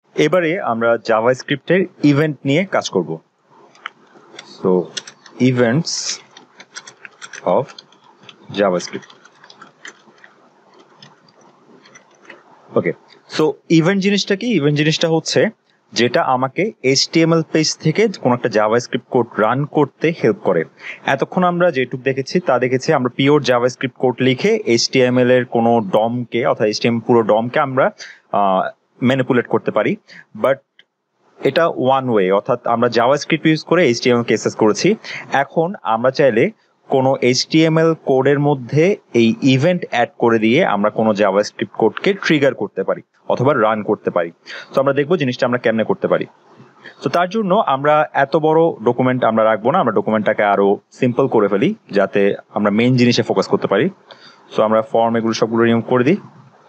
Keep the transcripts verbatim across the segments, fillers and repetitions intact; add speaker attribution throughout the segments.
Speaker 1: এবারে আমরা জাভাস্ক্রিপ্টের ইভেন্ট নিয়ে কাজ করব। So events of JavaScript. Okay, so event জিনিসটা কি? ইভেন্ট জিনিসটা হচ্ছে যেটা আমাকে এইচটিএমএল পেজ থেকে কোনো একটা জাভাস্ক্রিপ্ট কোড রান করতে হেল্প করে। এতক্ষণ আমরা যেটুকু দেখেছি তা দেখেছি আমরা পিওর জাভাস্ক্রিপ্ট কোড লিখে এইচটিএমএল এর কোনো ডমকে অর্থাৎ এইচটিএমএল পুরো ডমকে আমরা ম্যানিপুলেট করতে পারি, বাট এটা ওয়ান ওয়ে, অর্থাৎ আমরা জাভাস্ক্রিপ্ট ইউজ করে এইচটিএমএল কে অ্যাক্সেস করেছি। এখন আমরা চাইলে কোনো এইচটিএমএল কোডের মধ্যে এই ইভেন্ট অ্যাড করে দিয়ে আমরা কোনো জাভাস্ক্রিপ্ট কোডকে ট্রিগার করতে পারি অথবা রান করতে পারি। তো আমরা দেখবো জিনিসটা আমরা কেমনে করতে পারি। তো তার জন্য আমরা এত বড় ডকুমেন্ট আমরা রাখবো না, আমরা ডকুমেন্টটাকে আরো সিম্পল করে ফেলি যাতে আমরা মেইন জিনিসে ফোকাস করতে পারি। সো আমরা ফর্ম এগুলো সবগুলো রিমুভ করে দিই।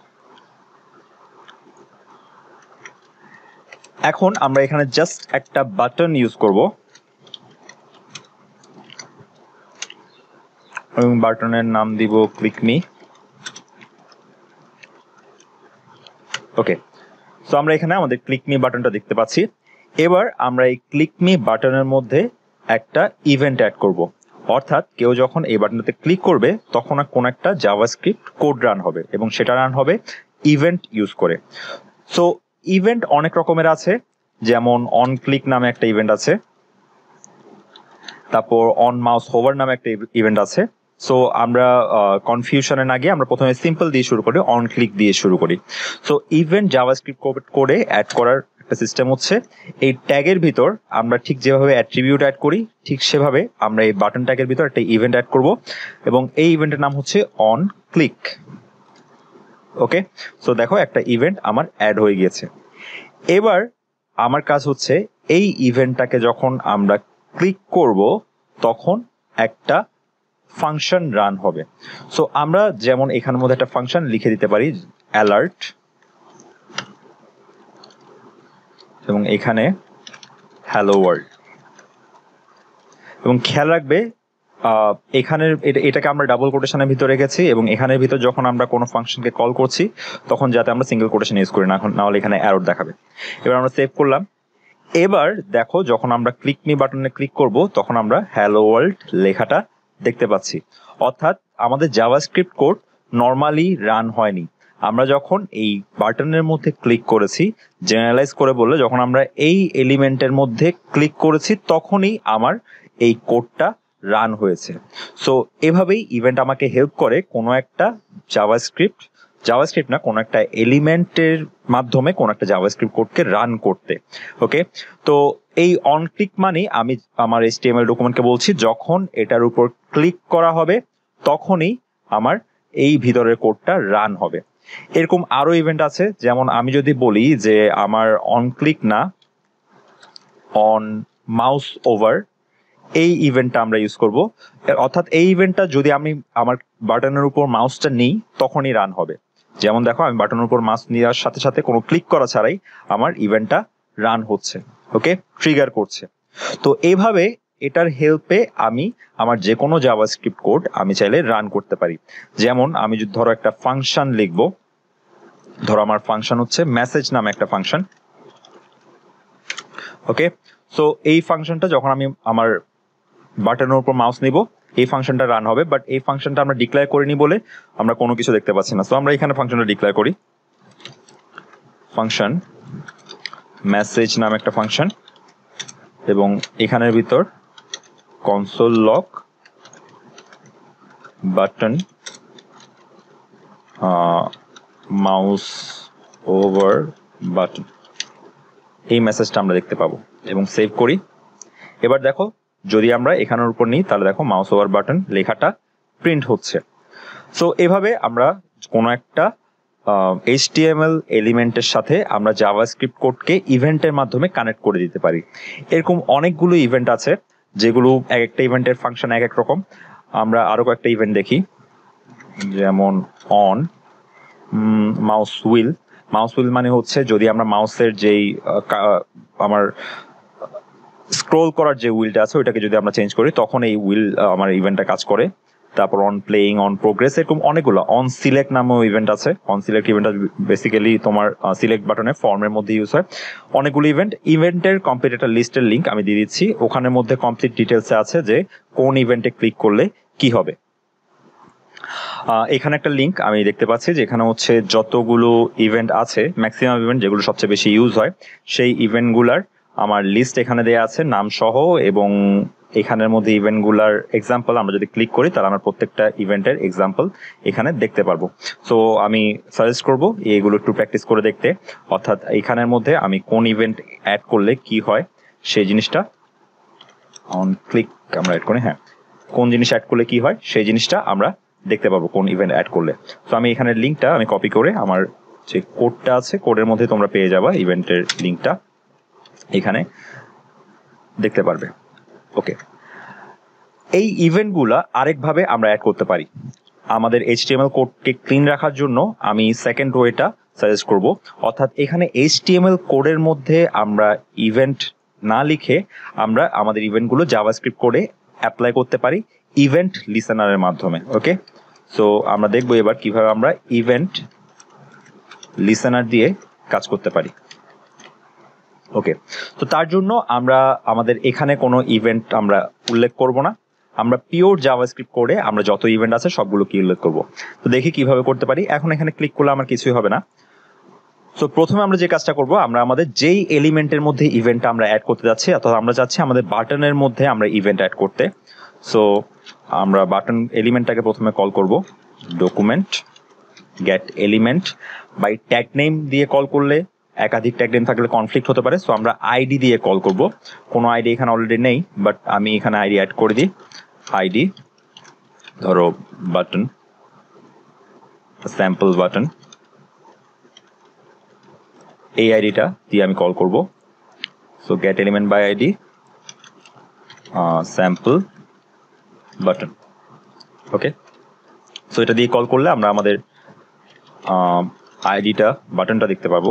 Speaker 1: এখন আমরা এখানে জাস্ট একটা বাটন ইউজ করব এবং বাটনের নাম দিব ক্লিক মি। ওকে, সো আমরা এখানে আমাদের ক্লিক মি বাটনটা দেখতে পাচ্ছি। এবার আমরা এই ক্লিক মি বাটনের মধ্যে একটা ইভেন্ট অ্যাড করব, অর্থাৎ কেউ যখন এই বাটনটাতে ক্লিক করবে তখন কোন একটা জাভাস্ক্রিপ্ট কোড রান হবে এবং সেটা রান হবে ইভেন্ট ইউজ করে। সো ইভেন্ট অনেক রকমের আছে, যেমন অন ক্লিক নামে একটা ইভেন্ট আছে, তারপর অন মাউস হোভার নামে একটা ইভেন্ট আছে। সো আমরা কনফিউশনে না গিয়ে আমরা প্রথমে সিম্পল দিয়ে শুরু করি, অন ক্লিক দিয়ে শুরু করি। সো ইভেন্ট জাভাস্ক্রিপ্ট কোডে অ্যাড করার একটা সিস্টেম হচ্ছে এই ট্যাগের ভিতর আমরা ঠিক যেভাবে অ্যাট্রিবিউট অ্যাড করি ঠিক সেভাবে আমরা এই বাটন ট্যাগের ভিতর একটা ইভেন্ট অ্যাড করব এবং এই ইভেন্টের নাম হচ্ছে অন ক্লিক। ওকে, সো দেখো একটা ইভেন্ট আমার অ্যাড হয়ে গিয়েছে। এবার আমার কাজ হচ্ছে এই ইভেন্টটাকে যখন আমরা ক্লিক করব তখন একটা ফাংশন রান হবে। সো আমরা যেমন এখানের মধ্যে একটা ফাংশন লিখে দিতে পারি অ্যালার্ট, এবং এখানে হ্যালো ওয়ার্ল্ড, এবং খেয়াল রাখবে এখানের এটাকে আমরা ডাবল কোটেশনের ভিতরে রেখেছি এবং এখানের ভিতর যখন আমরা কোনো ফাংশনকে কল করছি তখন যাতে আমরা সিঙ্গেল কোটেশন ইউজ করি না, না হলে এখানে এরর দেখাবে। এবার আমরা সেভ করলাম। এবার দেখো যখন আমরা ক্লিক মি বাটনে ক্লিক করব তখন আমরা হ্যালো ওয়ার্ল্ড লেখাটা দেখতে পাচ্ছি, অর্থাৎ আমাদের জাভাস্ক্রিপ্ট কোড নর্মালি রান হয়নি। আমরা যখন এই বাটনের মধ্যে ক্লিক করেছি, জেনারেলাইজ করে বললে যখন আমরা এই এলিমেন্টের মধ্যে ক্লিক করেছি তখনই আমার এই কোডটা রান হয়েছে। সো এভাবেই ইভেন্ট আমাকে হেল্প করে কোনো একটা জাভাস্ক্রিপ্ট জাভাস্ক্রিপ্ট না কোনো একটা এলিমেন্টের মাধ্যমে কোনো একটা জাভাস্ক্রিপ্ট কোডকে রান করতে। ওকে, তো এই অন ক্লিক মানে আমি আমার এইচটিএমএল ডকুমেন্টকে বলছি যখন এটার উপর ক্লিক করা হবে তখনই আমার এই ভিতরের কোডটা রান হবে। এরকম আরো ইভেন্ট আছে, যেমন আমি যদি বলি যে আমার অন ক্লিক না অন মাউস ওভার, এই ইভেন্টটা আমরা ইউজ করব, অর্থাৎ এই ইভেন্টটা যদি আমি আমার বাটনের উপর মাউসটা নিই তখনই রান হবে। যেমন দেখো আমি বাটনের উপর মাউস নেওয়ার সাথে সাথে কোনো ক্লিক করা ছাড়াই আমার ইভেন্টটা রান হচ্ছে, ওকে, ট্রিগার করছে। তো এইভাবে এটার হেল্পে আমি আমার যে কোনো জাভাস্ক্রিপ্ট কোড আমি চাইলে রান করতে পারি। যেমন আমি যদি ধরো একটা ফাংশন লিখবো, ধরো আমার ফাংশন হচ্ছে মেসেজ নামে একটা ফাংশন। ওকে, সো এই ফাংশনটা যখন আমি আমার বাটনের উপর মাউস নিব এই ফাংশনটা রান হবে, বাট এই ফাংশনটা আমরা ডিক্লেয়ার করিনি বলে আমরা কোনো কিছু দেখতে পাচ্ছি না। সো আমরা এখানে ফাংশনটা ডিক্লেয়ার করি, ফাংশন মেসেজ নামে একটা ফাংশন, এবং এখানের ভিতর console log button mouse over button, এই মেসেজটা আমরা দেখতে পাবো এবং সেভ করি। এবার দেখো যদি আমরা এখানের উপর নিই তাহলে দেখো মাউস ওভার বাটন লেখাটা প্রিন্ট হচ্ছে। সো এভাবে আমরা কোনো একটা এইচটিএমএল এলিমেন্টের সাথে আমরা জাভাস্ক্রিপ্ট কোডকে ইভেন্টের মাধ্যমে কানেক্ট করে দিতে পারি। এরকম অনেকগুলো ইভেন্ট আছে যেগুলো এক একটা ইভেন্টের ফাংশন এক এক রকম। আমরা আরো কয়েকটা ইভেন্ট দেখি, যেমন on mouse wheel. Mouse wheel মানে হচ্ছে যদি আমরা মাউসের যেই আমার স্ক্রোল করার যে হুইলটা আছে ওইটাকে যদি আমরা চেঞ্জ করি তখন এই হুইল আমার ইভেন্টটা কাজ করে। তারপর অন প্লেইং, অন প্রোগ্রেস, এরকম অনেকগুলো। অন সিলেক্ট নামেও ইভেন্ট আছে। অন সিলেক্ট ইভেন্টটা বেসিক্যালি তোমার সিলেক্ট বাটনে ফর্মের মধ্যে ইউজ হয়। অনেকগুলো ইভেন্ট ইভেন্টের কমপ্লিট একটা লিস্টের লিঙ্ক আমি দিয়ে দিচ্ছি, ওখানের মধ্যে কমপ্লিট ডিটেলসে আছে যে কোন ইভেন্টে ক্লিক করলে কি হবে। এখানে একটা লিঙ্ক আমি দেখতে পাচ্ছি যেখানে হচ্ছে যতগুলো ইভেন্ট আছে, ম্যাক্সিমাম ইভেন্ট যেগুলো সবচেয়ে বেশি ইউজ হয় সেই ইভেন্টগুলার আমার লিস্ট এখানে দেওয়া আছে নাম সহ, এবং এখানের মধ্যে ইভেন্টগুলার এক্সাম্পল আমরা যদি ক্লিক করি তাহলে আমরা প্রত্যেকটা ইভেন্টের এক্সাম্পল এখানে দেখতে পারবো। সো আমি সাজেস্ট করবো এগুলো একটু প্র্যাকটিস করে দেখতে, অর্থাৎ এখানের মধ্যে আমি কোন ইভেন্ট অ্যাড করলে কি হয় সেই জিনিসটা অন ক্লিক আমরা অ্যাড করি, হ্যাঁ কোন জিনিস অ্যাড করলে কি হয় সেই জিনিসটা আমরা দেখতে পাবো কোন ইভেন্ট অ্যাড করলে। তো আমি এখানের লিঙ্কটা আমি কপি করে আমার যে কোডটা আছে কোডের মধ্যে তোমরা পেয়ে যাবা ইভেন্টের লিঙ্কটা এখানে দেখতে পারবে। ওকে, এই ইভেন্টগুলা আরেকভাবে আমরা অ্যাড করতে পারি। আমাদের এইচটিএমএল কোডকে ক্লিন রাখার জন্য আমি সেকেন্ড ওয়েটা সাজেস্ট করব, অর্থাৎ এখানে এইচটিএমএল কোডের মধ্যে আমরা ইভেন্ট না লিখে আমরা আমাদের ইভেন্টগুলো জাভাস্ক্রিপ্ট কোডে অ্যাপ্লাই করতে পারি ইভেন্ট লিসেনারের মাধ্যমে। ওকে, সো আমরা দেখবো এবার কিভাবে আমরা ইভেন্ট লিসেনার দিয়ে কাজ করতে পারি। ওকে, তো তার জন্য আমরা আমাদের এখানে কোনো ইভেন্ট আমরা উল্লেখ করব না, আমরা পিওর জাভাস্ক্রিপ্ট কোডে আমরা যত ইভেন্ট আছে সবগুলো কি উল্লেখ করব। তো দেখি কিভাবে করতে পারি। এখন এখানে ক্লিক করলে আমার কিছুই হবে না। তো প্রথমে আমরা যে কাজটা করব, আমরা আমাদের যেই এলিমেন্টের মধ্যে ইভেন্টটা আমরা অ্যাড করতে যাচ্ছি, অর্থাৎ আমরা চাচ্ছি আমাদের বাটনের মধ্যে আমরা ইভেন্ট অ্যাড করতে। সো আমরা বাটন এলিমেন্টটাকে প্রথমে কল করব document get element by tag name দিয়ে কল করলে একাধিক ট্যাগ নেম থাকলে কনফ্লিক্ট হতে পারে। সো আমরা আইডি দিয়ে কল করব। কোনো আইডি এখানে অলরেডি নেই, বাট আমি এখানে আইডি অ্যাড করে দিই। আইডি ধরো বাটন, স্যাম্পল বাটন, এই আইডিটা দিয়ে আমি কল করব। So get element by ID sample button. Okay, so এটা দিয়ে কল করলে আমরা আমাদের আইডিটা বাটনটা দেখতে পাবো।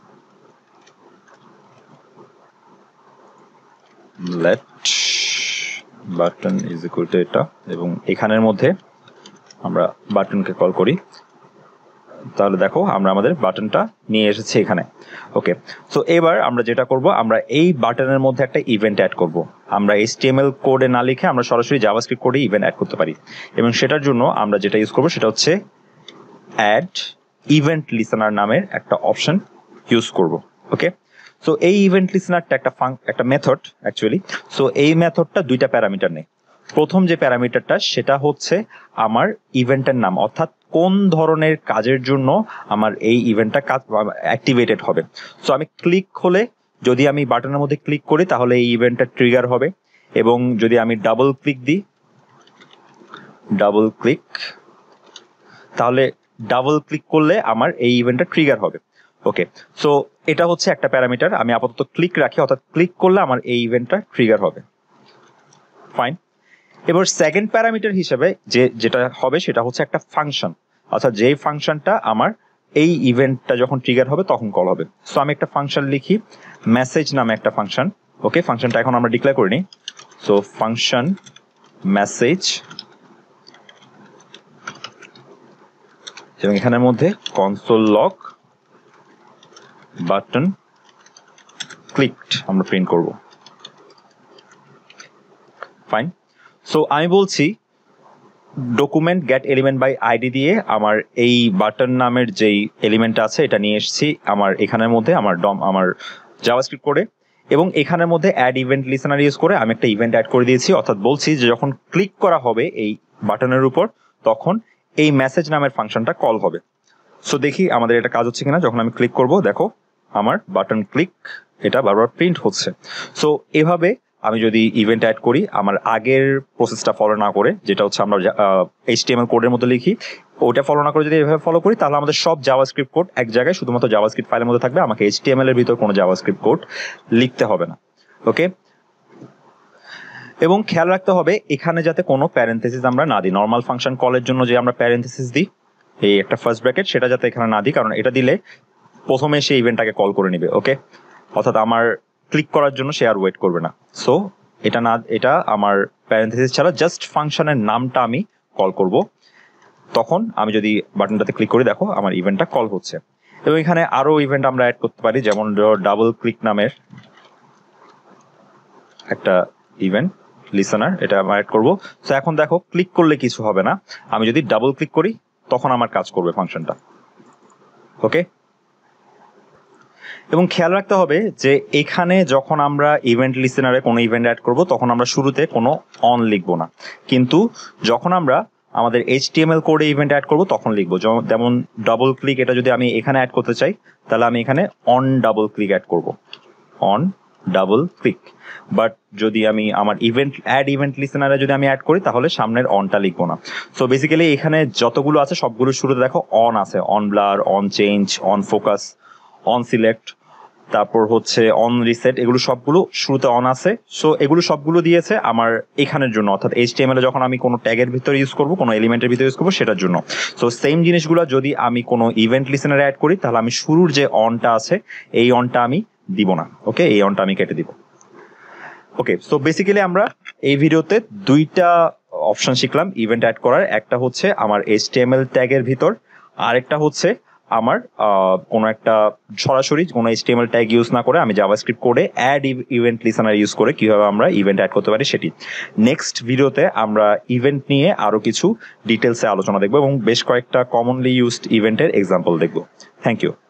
Speaker 1: Let button is equal to এটা, এবং এখানের মধ্যে আমরা বাটনকে কল করি, তাহলে দেখো আমরা আমাদের বাটনটা নিয়ে এসেছি এখানে। ওকে, সো এবার আমরা যেটা করব, আমরা এই বাটনের মধ্যে একটা ইভেন্ট অ্যাড করব। আমরা এইচটিএমএল কোডে না লিখে আমরা সরাসরি জাভাস্ক্রিপ্ট কোডে ইভেন্ট অ্যাড করতে পারি, এবং সেটার জন্য আমরা যেটা ইউজ করব সেটা হচ্ছে অ্যাড ইভেন্ট লিসেনার নামের একটা অপশন ইউজ করব। ওকে, সো এই ইভেন্ট লিসেনারটা একটা ফাং একটা মেথড অ্যাকচুয়ালি। সো এই মেথডটা দুইটা প্যারামিটার নেই। প্রথম যে প্যারামিটারটা সেটা হচ্ছে আমার ইভেন্টের নাম, অর্থাৎ কোন ধরনের কাজের জন্য আমার এই ইভেন্টটা কাজ অ্যাক্টিভেটেড হবে। সো আমি ক্লিক হলে, যদি আমি বাটনের মধ্যে ক্লিক করি তাহলে এই ইভেন্টটা ট্রিগার হবে, এবং যদি আমি ডাবল ক্লিক দিই, ডাবল ক্লিক তাহলে ডাবল ক্লিক করলে আমার এই ইভেন্টটা ট্রিগার হবে। ওকে, সো এটা হচ্ছে একটা প্যারামিটার। আমি আপাতত ক্লিক রাখি, অর্থাৎ ক্লিক করলে আমার এই ইভেন্টটা ট্রিগার হবে। ফাইন, এবার সেকেন্ড প্যারামিটার হিসেবে যে যেটা হবে সেটা হচ্ছে একটা ফাংশন, অর্থাৎ যেই ফাংশনটা আমার এই ইভেন্টটা যখন ট্রিগার হবে তখন কল হবে। সো আমি একটা ফাংশন লিখি, মেসেজ নামে একটা ফাংশন। ওকে, ফাংশনটা এখন আমরা ডিক্লেয়ার করিনি। সো ফাংশন মেসেজ, এবং এখানের মধ্যে কনসোল লগ বাটন ক্লিকড আমরা প্রিন্ট করব। ফাইন, সো আমি বলছি document get element by ID দিয়ে আমার এই বাটন নামের যেই এলিমেন্ট আছে এটা নিয়ে এসেছি আমার এখানের মধ্যে আমার ডম আমার জাভাস্ক্রিপ্ট কোডে, এবং এখানের মধ্যে অ্যাড ইভেন্ট লিসেনার ইউজ করে আমি একটা ইভেন্ট অ্যাড করে দিয়েছি। অর্থাৎ বলছি যে যখন ক্লিক করা হবে এই বাটনের উপর তখন এই মেসেজ নামের ফাংশনটা কল হবে। সো দেখি আমাদের এটা কাজ হচ্ছে কিনা। যখন আমি ক্লিক করব দেখো আমার বাটন ক্লিক এটা বারবার প্রিন্ট হচ্ছে। সো এভাবে আমি যদি ইভেন্ট অ্যাড করি আমার আগের প্রসেসটা ফলো না করে, যেটা হচ্ছে আমরা এইচটিএমএল কোডের মধ্যে লিখি, ওটা ফলো না করে যদি এভাবে ফলো করি তাহলে আমাদের সব জাভাস্ক্রিপ্ট কোড এক জায়গায় শুধুমাত্র জাভাস্ক্রিপ্ট ফাইলের মধ্যে থাকবে, আমাকে এইচটিএমএল এর ভিতর কোনো জাভাস্ক্রিপ্ট কোড লিখতে হবে না। ওকে, এবং খেয়াল রাখতে হবে এখানে যাতে কোনো প্যারেন্থেসিস আমরা না দিই। নর্মাল ফাংশন কলের জন্য যে আমরা প্যারেন্থেসিস দিই, এই একটা ফার্স্ট ব্র্যাকেট, সেটা যাতে এখানে না দিই, কারণ এটা দিলে প্রথমে সে ইভেন্টটাকে কল করে নিবে। ওকে, অর্থাৎ আমার ক্লিক করার জন্য সে আর ওয়েট করবে না। সো এটা না, এটা আমার প্যারেন্থেসিস ছাড়া জাস্ট ফাংশনের নামটা আমি কল করব, তখন আমি যদি বাটনটাতে ক্লিক করি দেখো আমার ইভেন্টটা কল হচ্ছে। এবং এখানে আরো ইভেন্ট আমরা অ্যাড করতে পারি, যেমন ডাবল ক্লিক নামের একটা ইভেন্ট লিসেনার, এটা আমরা অ্যাড করবো। তো এখন দেখো ক্লিক করলে কিছু হবে না, আমি যদি ডাবল ক্লিক করি তখন আমার কাজ করবে ফাংশনটা। ওকে, এবং খেয়াল রাখতে হবে যে এখানে যখন আমরা ইভেন্ট লিসেনারে কোনো ইভেন্ট অ্যাড করব তখন আমরা শুরুতে কোনো অন লিখবো না, কিন্তু যখন আমরা আমাদের এইচটিএমএল কোডে ইভেন্ট অ্যাড করব তখন লিখবো। যেমন ডাবল ক্লিক, এটা যদি আমি এখানে অ্যাড করতে চাই তাহলে আমি এখানে অন ডাবল ক্লিক অ্যাড করব, অন ডাবল ক্লিক। বাট যদি আমি আমার ইভেন্ট অ্যাড ইভেন্ট লিসেনারে যদি আমি অ্যাড করি তাহলে সামনের অনটা লিখবো না। সো বেসিক্যালি এখানে যতগুলো আছে সবগুলো শুরুতে দেখো অন আছে, on blur, on change, on focus, on select, তারপর হচ্ছে অন রিসেট, এগুলো সবগুলো শুরুতে অন আছে। সো এগুলো সবগুলো দিয়েছে আমার এখানের জন্য, অর্থাৎ এইচটিএমএল এ যখন আমি কোনো ট্যাগের ভিতরে ইউজ করবো, কোনো এলিমেন্টের ভিতরে ইউজ করবো সেটার জন্য। সো সেম জিনিসগুলো যদি আমি কোনো ইভেন্ট লিসেনারে অ্যাড করি তাহলে আমি শুরুর যে অনটা আছে এই অনটা আমি দিব না। ওকে, এই অনটা আমি কেটে দিব। ওকে, সো বেসিক্যালি আমরা এই ভিডিওতে দুইটা অপশন শিখলাম ইভেন্ট অ্যাড করার। একটা হচ্ছে আমার এইচটিএমএল ট্যাগের ভিতর, আরেকটা হচ্ছে আমার কোনো একটা সরাসরি কোনো এইচটিএমএল ট্যাগ ইউজ না করে আমি জাভাস্ক্রিপ্ট কোডে অ্যাড ইভেন্ট লিসেনার ইউজ করে কিভাবে আমরা ইভেন্ট অ্যাড করতে পারি সেটি। নেক্সট ভিডিওতে আমরা ইভেন্ট নিয়ে আরো কিছু ডিটেলসে আলোচনা দেখবো এবং বেশ কয়েকটা কমনলি ইউজড ইভেন্টের এক্সাম্পল দেখবো। Thank you.